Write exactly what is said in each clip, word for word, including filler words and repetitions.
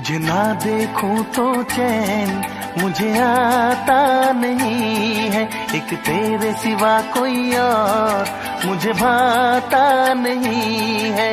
तुझे ना देखूं तो चैन मुझे आता नहीं है, एक तेरे सिवा कोई और मुझे भाता नहीं है।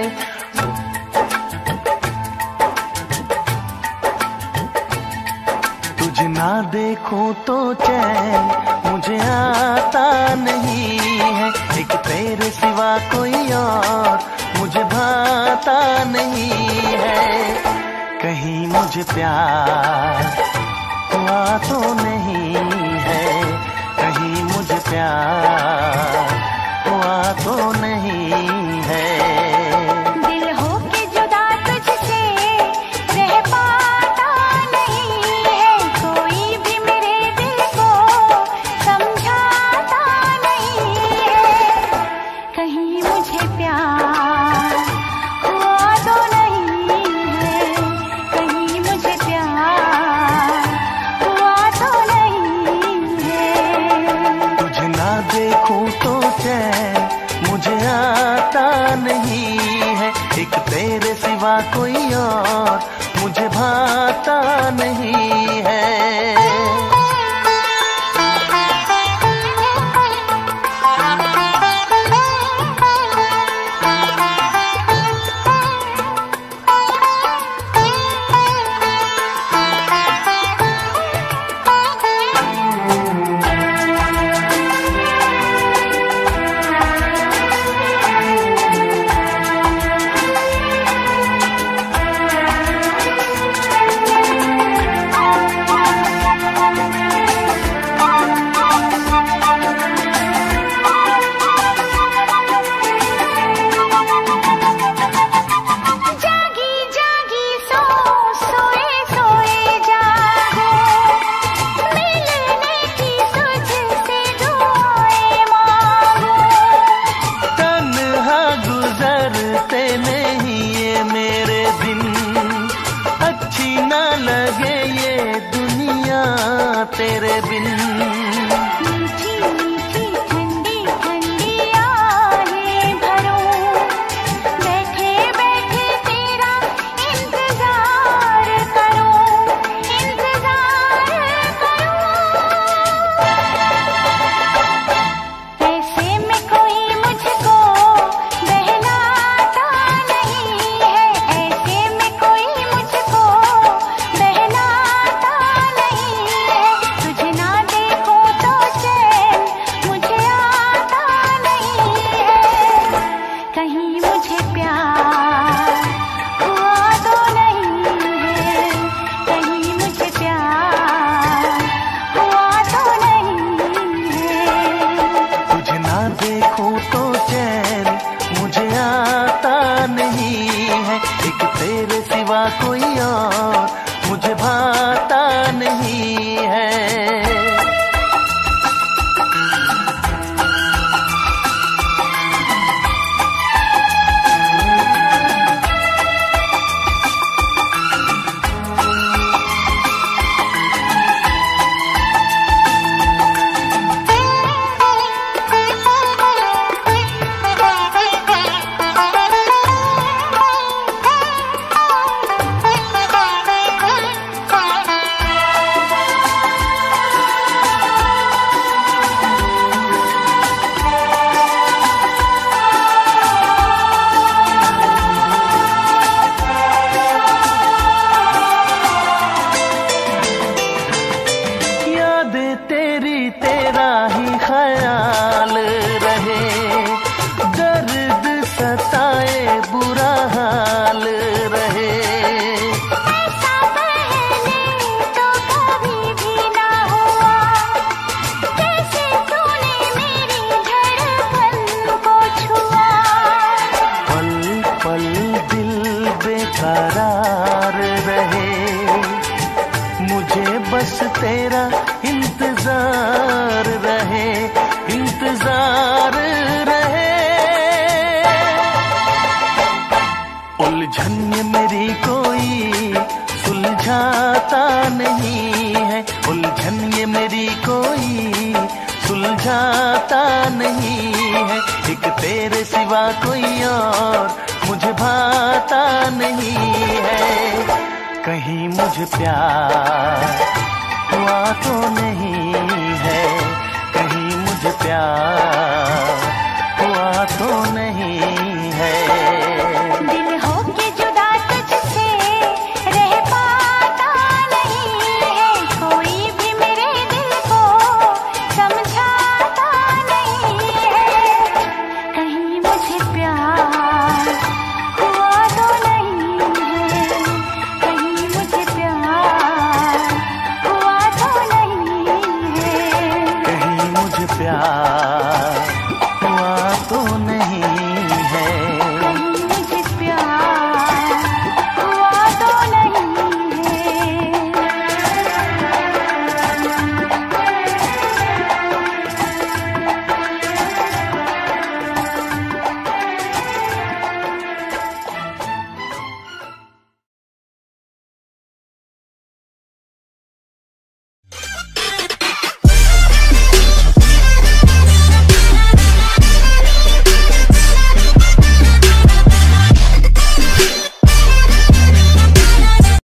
तुझे ना देखूं तो चैन मुझे आता नहीं है, एक तेरे सिवा कोई और मुझे भाता नहीं है। कहीं मुझे प्यार हुआ तो नहीं है, कहीं मुझे प्यार हुआ तो नहीं है। दिल हो के जुदा तुझसे रह पाता नहीं है, कोई भी मेरे दिल को समझाता नहीं है। कहीं मुझे प्यार हुआ तो नहीं है, कहीं मुझे प्यार हुआ तो नहीं है। तुझे ना देखूं तो चैन मुझे आता नहीं है, एक तेरे सिवा कोई और मुझे भाता नहीं है। तेरे बिन मीठी मीठी ठंडी ठंडी आहें भरूं, बैठे बैठे तेरा इंतजार करूं, इंतजार करूं। ऐसे में कोई मुझको बहलाता नहीं है, ऐसे में कोई मुझको बहलाता नहीं है। तुझे ना देखूं तो चैन मुझे आता नहीं है, कहीं मुझे प्यार हुआ तो नहीं है, कहीं मुझे प्यार हुआ तो नहीं है। तुझे ना देखूं तो चैन मुझे आता नहीं है, एक तेरे सिवा कोई और मुझे भाता नहीं है। तेरी तेरा ही ख्याल रहे, दर्द सताए बुरा हाल रहे। ऐसा पहले तो कभी भी ना हुआ, कैसे तूने मेरी धड़कन को छुआ। पल पल दिल बेकरार रहे, मुझे बस तेरा इंतजार रहे, इंतजार रहे। उलझन ये मेरी कोई सुलझाता नहीं है, उलझन ये मेरी कोई सुलझाता नहीं है, एक तेरे सिवा कोई और मुझे भाता नहीं है। कहीं मुझे प्यार हुआ तो नहीं है कहीं मुझे प्यार।